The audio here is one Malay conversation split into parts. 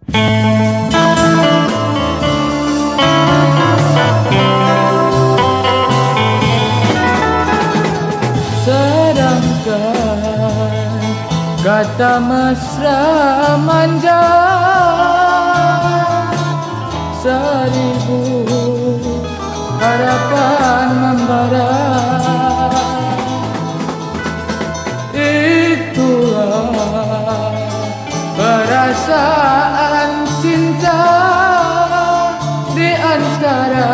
Sedangkan kata mesra manja, seribu harapan membara. Itulah perasaan cinta di antara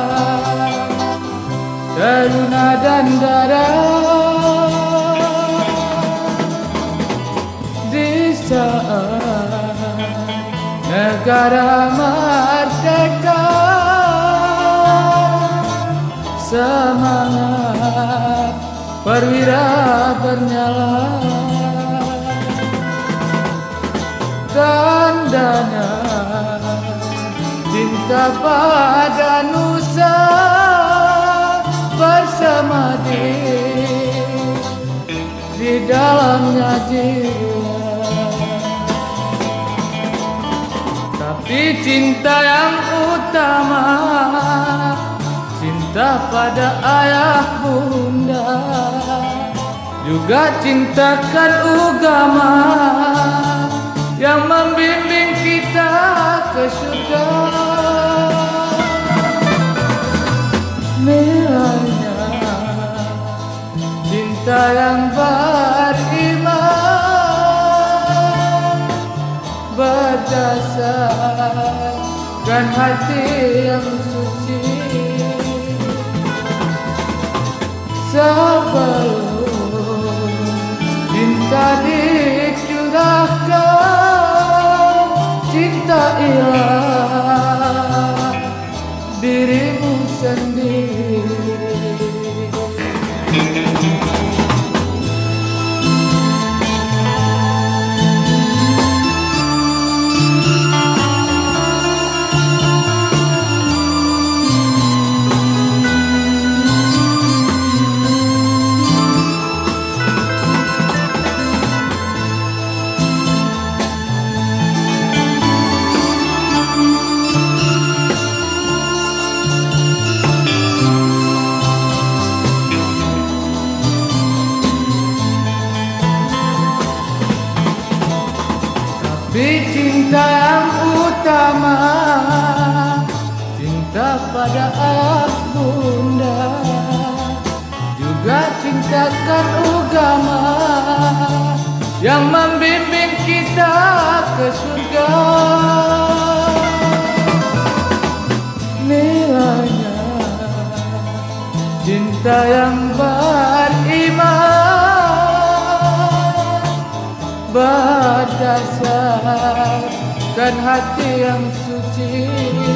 teruna dan darah. Di saat negara merdeka, semangat perwira bernyala. Tandanya cinta pada nusa bersama di dalamnya jiwa. Tapi cinta yang utama, cinta pada ayah bunda, juga cintakan agama yang membimbing kita ke surga. Nilainya cinta yang beriman, berdasarkan hati yang suci. Sebelum cinta dicurahkan, cinta ialah dirimu sendiri. Tapi cinta yang utama, cinta pada ayah bunda, juga cintakan agama yang membimbing kita ke surga. Nilainya cinta yang beriman, berdasarkan hati yang suci.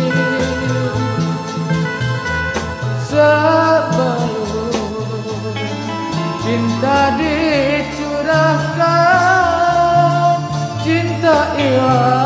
Sebelum cinta dicurahkan, cinta ialah